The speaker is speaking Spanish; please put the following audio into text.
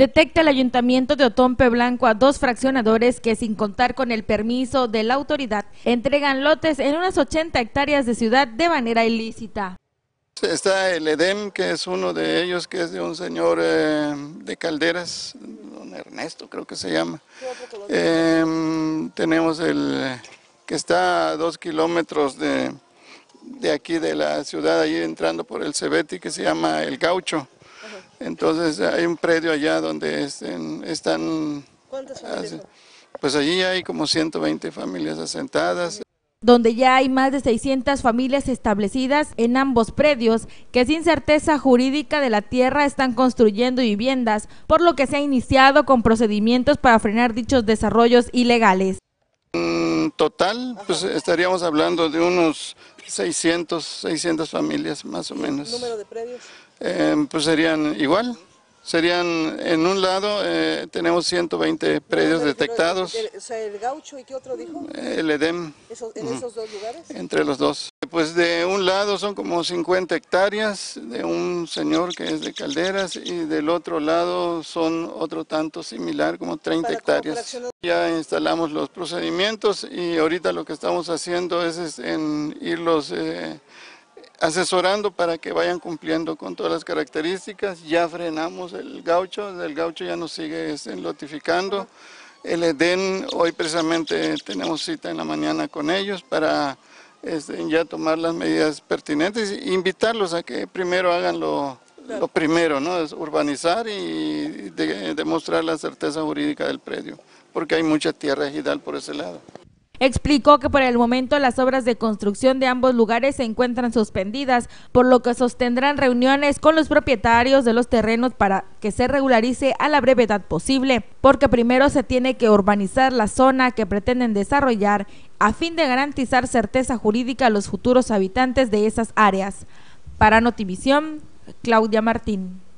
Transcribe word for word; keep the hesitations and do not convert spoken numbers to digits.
Detecta el Ayuntamiento de Otompe Blanco a dos fraccionadores que, sin contar con el permiso de la autoridad, entregan lotes en unas ochenta hectáreas de ciudad de manera ilícita. Está el Edem, que es uno de ellos, que es de un señor eh, de Calderas, don Ernesto creo que se llama. Eh, tenemos el que está a dos kilómetros de, de aquí de la ciudad, ahí entrando por el Cebeti, que se llama El Gaucho. Entonces hay un predio allá donde estén, están... ¿Cuántas familias son? Pues allí hay como ciento veinte familias asentadas. Donde ya hay más de seiscientas familias establecidas en ambos predios que sin certeza jurídica de la tierra están construyendo viviendas, por lo que se ha iniciado con procedimientos para frenar dichos desarrollos ilegales. En total, pues estaríamos hablando de unos seiscientas, seiscientas familias más o menos. ¿Número de predios? Eh, pues serían igual. Serían, en un lado eh, tenemos ciento veinte predios detectados. El, o sea, el Gaucho, ¿y qué otro dijo? El Edem. ¿Eso, ¿En esos dos lugares? Entre los dos. Pues de un lado son como cincuenta hectáreas de un señor que es de Calderas y del otro lado son otro tanto similar, como treinta hectáreas. Ya instalamos los procedimientos y ahorita lo que estamos haciendo es, es en irlos... Eh, asesorando para que vayan cumpliendo con todas las características. Ya frenamos el Gaucho, el Gaucho ya nos sigue este, notificando. El Edén, hoy precisamente tenemos cita en la mañana con ellos para este, ya tomar las medidas pertinentes e invitarlos a que primero hagan lo, lo primero, ¿no? Es urbanizar y de, demostrar la certeza jurídica del predio, porque hay mucha tierra ejidal por ese lado. Explicó que por el momento las obras de construcción de ambos lugares se encuentran suspendidas, por lo que sostendrán reuniones con los propietarios de los terrenos para que se regularice a la brevedad posible, porque primero se tiene que urbanizar la zona que pretenden desarrollar a fin de garantizar certeza jurídica a los futuros habitantes de esas áreas. Para Notivisión, Claudia Martín.